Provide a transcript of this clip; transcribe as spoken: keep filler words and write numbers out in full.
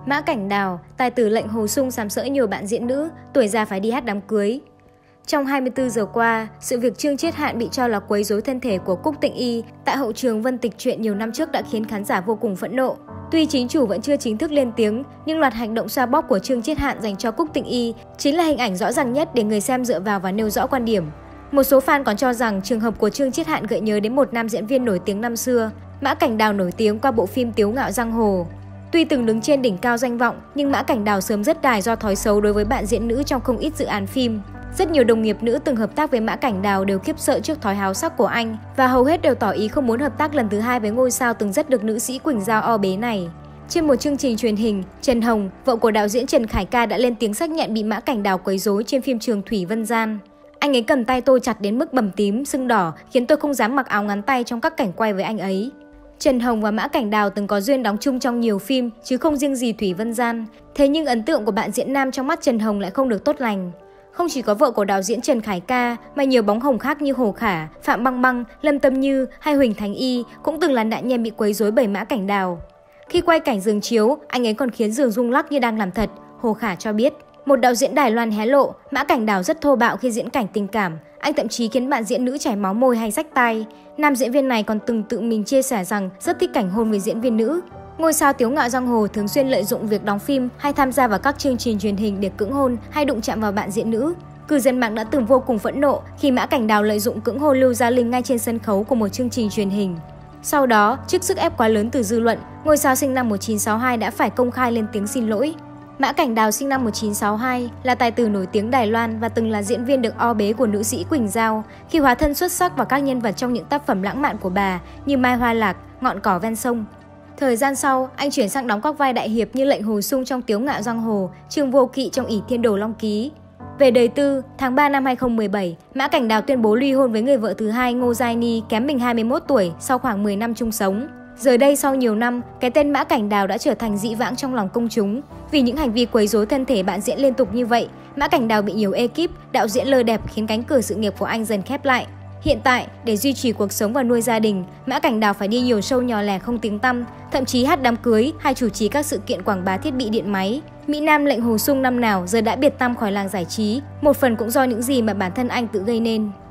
Mã Cảnh Đào, tài tử lệnh Hồ Sung sàm sỡ nhiều bạn diễn nữ, tuổi già phải đi hát đám cưới. Trong hai mươi tư giờ qua, sự việc Trương Chiết Hạn bị cho là quấy rối thân thể của Cúc Tịnh Y tại hậu trường Vân Tịch Truyện nhiều năm trước đã khiến khán giả vô cùng phẫn nộ. Tuy chính chủ vẫn chưa chính thức lên tiếng, nhưng loạt hành động xoa bóp của Trương Chiết Hạn dành cho Cúc Tịnh Y chính là hình ảnh rõ ràng nhất để người xem dựa vào và nêu rõ quan điểm. Một số fan còn cho rằng trường hợp của Trương Chiết Hạn gợi nhớ đến một nam diễn viên nổi tiếng năm xưa, Mã Cảnh Đào nổi tiếng qua bộ phim Tiếu Ngạo Giang Hồ. Tuy từng đứng trên đỉnh cao danh vọng, nhưng Mã Cảnh Đào sớm rất đài do thói xấu đối với bạn diễn nữ trong không ít dự án phim. Rất nhiều đồng nghiệp nữ từng hợp tác với Mã Cảnh Đào đều khiếp sợ trước thói háo sắc của anh và hầu hết đều tỏ ý không muốn hợp tác lần thứ hai với ngôi sao từng rất được nữ sĩ Quỳnh Giao o bế này. Trên một chương trình truyền hình, Trần Hồng, vợ của đạo diễn Trần Khải Ca đã lên tiếng xác nhận bị Mã Cảnh Đào quấy rối trên phim Trường Thủy Vân Gian. Anh ấy cầm tay tôi chặt đến mức bầm tím, sưng đỏ, khiến tôi không dám mặc áo ngắn tay trong các cảnh quay với anh ấy. Trần Hồng và Mã Cảnh Đào từng có duyên đóng chung trong nhiều phim, chứ không riêng gì Thủy Vân Gian. Thế nhưng ấn tượng của bạn diễn nam trong mắt Trần Hồng lại không được tốt lành. Không chỉ có vợ của đạo diễn Trần Khải Ca, mà nhiều bóng hồng khác như Hồ Khả, Phạm Băng Băng, Lâm Tâm Như hay Huỳnh Thành Y cũng từng là nạn nhân bị quấy rối bởi Mã Cảnh Đào. Khi quay cảnh giường chiếu, anh ấy còn khiến giường rung lắc như đang làm thật, Hồ Khả cho biết. Một đạo diễn Đài Loan hé lộ, Mã Cảnh Đào rất thô bạo khi diễn cảnh tình cảm, anh thậm chí khiến bạn diễn nữ chảy máu môi hay rách tai. Nam diễn viên này còn từng tự mình chia sẻ rằng rất thích cảnh hôn với diễn viên nữ. Ngôi sao Tiếu Ngạo Giang Hồ thường xuyên lợi dụng việc đóng phim hay tham gia vào các chương trình truyền hình để cưỡng hôn hay đụng chạm vào bạn diễn nữ. Cư dân mạng đã từng vô cùng phẫn nộ khi Mã Cảnh Đào lợi dụng cưỡng hôn Lưu Gia Linh ngay trên sân khấu của một chương trình truyền hình. Sau đó, trước sức ép quá lớn từ dư luận, ngôi sao sinh năm một nghìn chín trăm sáu mươi hai đã phải công khai lên tiếng xin lỗi. Mã Cảnh Đào sinh năm một nghìn chín trăm sáu mươi hai là tài tử nổi tiếng Đài Loan và từng là diễn viên được o bế của nữ sĩ Quỳnh Giao khi hóa thân xuất sắc vào các nhân vật trong những tác phẩm lãng mạn của bà như Mai Hoa Lạc, Ngọn Cỏ Ven Sông. Thời gian sau, anh chuyển sang đóng các vai đại hiệp như lệnh Hồ Sung trong Tiếu Ngạo Giang Hồ, Trương Vô Kỵ trong ỷ Thiên Đồ Long Ký. Về đời tư, tháng ba năm hai nghìn không trăm mười bảy, Mã Cảnh Đào tuyên bố ly hôn với người vợ thứ hai Ngô Giai Ni kém mình hai mươi mốt tuổi sau khoảng mười năm chung sống. Giờ đây sau nhiều năm, cái tên Mã Cảnh Đào đã trở thành dị vãng trong lòng công chúng. Vì những hành vi quấy rối thân thể bạn diễn liên tục như vậy, Mã Cảnh Đào bị nhiều ekip, đạo diễn lơ đẹp khiến cánh cửa sự nghiệp của anh dần khép lại. Hiện tại, để duy trì cuộc sống và nuôi gia đình, Mã Cảnh Đào phải đi nhiều show nhỏ lẻ không tiếng tăm, thậm chí hát đám cưới hay chủ trì các sự kiện quảng bá thiết bị điện máy. Mỹ Nam lệnh Hồ Sung năm nào giờ đã biệt tăm khỏi làng giải trí, một phần cũng do những gì mà bản thân anh tự gây nên.